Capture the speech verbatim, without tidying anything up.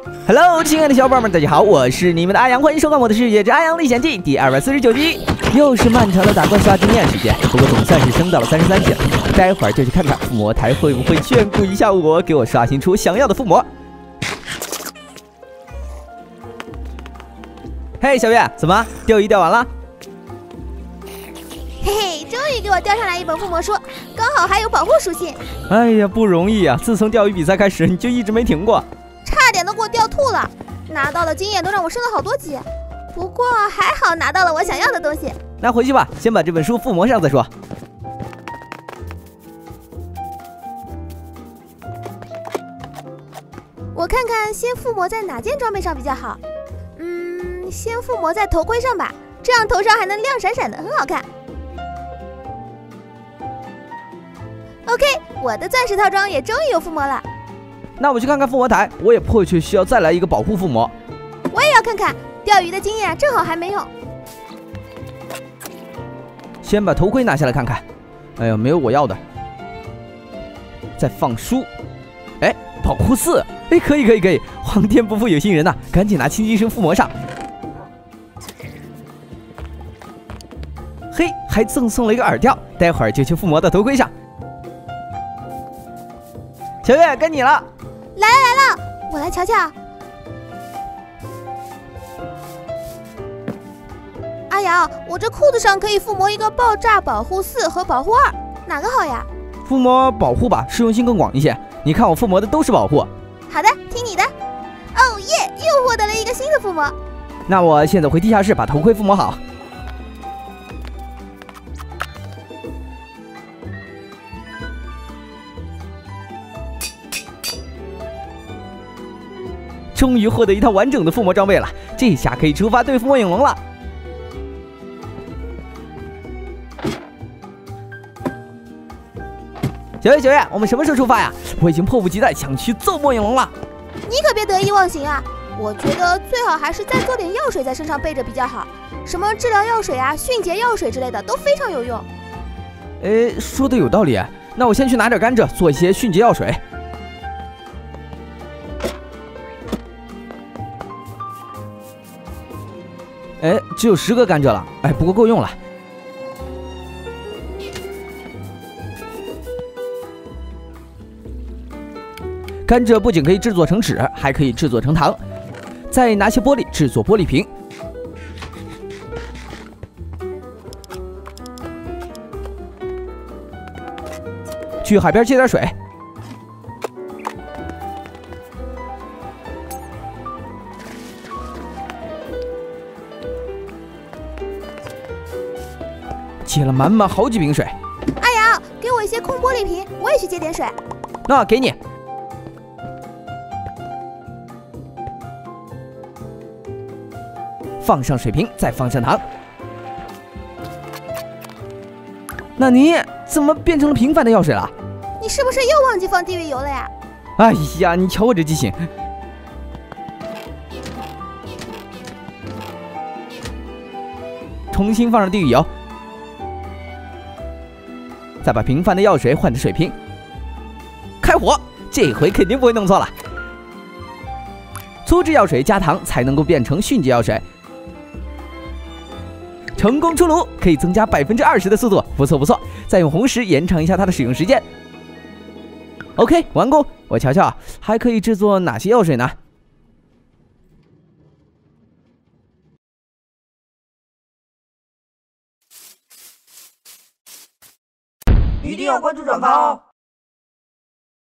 Hello， 亲爱的小伙伴们，大家好，我是你们的阿阳，欢迎收看我的《世界之阿阳历险记》第二百四十九集。又是漫长的打怪刷经验时间，不过总算是升到了三十三级了。待会儿就去看看附魔台会不会眷顾一下我，给我刷新出想要的附魔。嘿，小月，怎么钓鱼钓完了？ 嘿嘿，终于给我钓上来一本附魔书，刚好还有保护属性。 哎呀，不容易啊！自从钓鱼比赛开始，你就一直没停过。 差点都给我钓吐了，拿到了经验都让我升了好多级，不过还好拿到了我想要的东西。 那回去吧，先把这本书附魔上再说。 我看看先附魔在哪件装备上比较好。嗯，先附魔在头盔上吧，这样头上还能亮闪闪的，很好看。OK， 我的钻石套装也终于有附魔了。 那我去看看附魔台，我也迫切需要再来一个保护附魔。 我也要看看钓鱼的经验，正好还没有。 先把头盔拿下来看看。哎呀，没有我要的。再放书。哎，保护四，哎，可以可以可以，皇天不负有心人呐、啊，赶紧拿青金绳附魔上。嘿，还赠送了一个耳吊，待会儿就去附魔到头盔上。小月，该你了。 来了来了，我来瞧瞧。阿瑶，我这裤子上可以附魔一个爆炸保护四和保护二，哪个好呀？ 附魔保护吧，适用性更广一些。你看我附魔的都是保护。 好的，听你的。哦耶，又获得了一个新的附魔。 那我现在回地下室把头盔附魔好。 终于获得一套完整的附魔装备了，这下可以出发对付末影龙了。小月，小月，我们什么时候出发呀？我已经迫不及待想去揍末影龙了。 你可别得意忘形啊！我觉得最好还是再做点药水在身上备着比较好，什么治疗药水啊、迅捷药水之类的都非常有用。 哎，说的有道理，那我先去拿点甘蔗做一些迅捷药水。 哎，只有十个甘蔗了，哎，不过够用了。甘蔗不仅可以制作成纸，还可以制作成糖。再拿些玻璃制作玻璃瓶。去海边接点水。 接了满满好几瓶水。 阿瑶，给我一些空玻璃瓶，我也去接点水。 那给你。放上水瓶，再放上糖。那你怎么变成了平凡的药水了？ 你是不是又忘记放地狱油了呀？ 哎呀，你瞧我这记性。重新放上地狱油。 再把平凡的药水换成水瓶，开火，这回肯定不会弄错了。粗制药水加糖才能够变成迅捷药水，成功出炉，可以增加百分之二十的速度，不错不错。再用红石延长一下它的使用时间。OK， 完工。我瞧瞧，还可以制作哪些药水呢？ 一定要关注转发哦！